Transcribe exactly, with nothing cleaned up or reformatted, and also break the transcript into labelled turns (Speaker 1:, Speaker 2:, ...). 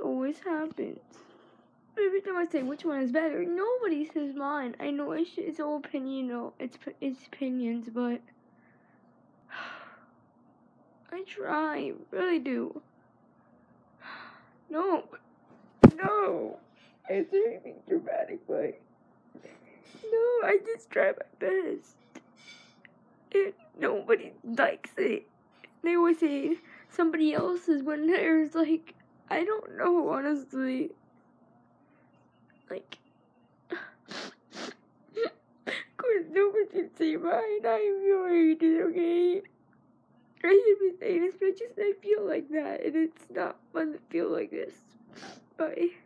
Speaker 1: always happens. Every time I say which one is better, nobody says mine. I know it's, it's all opinion, you know, it's, it's opinions, but I try, really do. No, no, it's anything dramatic, but no, I just try my best. And nobody likes it. They always say somebody else's when there's like, I don't know, honestly. Like, of course, nobody can say mine. I'm sorry, it's okay. I should be saying this, but just I feel like that, and it's not fun to feel like this. Bye.